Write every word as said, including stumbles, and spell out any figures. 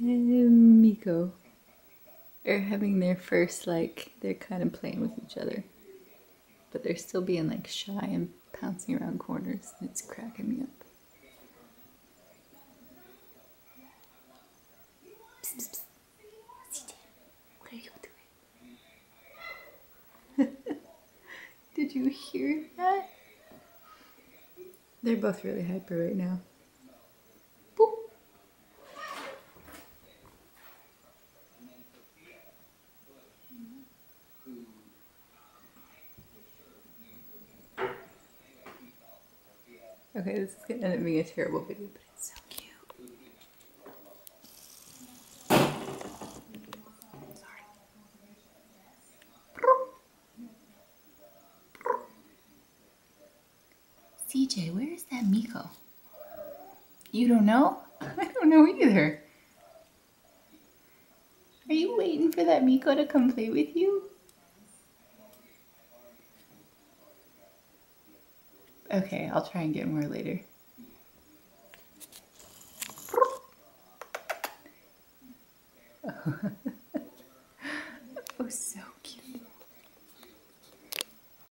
and Miko are having their first, like, they're kind of playing with each other. But they're still being, like, shy and pouncing around corners. It's cracking me up. Psst, psst, psst. C J, what are you doing? Did you hear that? They're both really hyper right now. Boop. Okay, this is gonna end up being a terrible video, but it's so cute. Sorry. C J, where is that Miko? You don't know? I don't know either. Are you waiting for that Miko to come play with you? Okay, I'll try and get more later.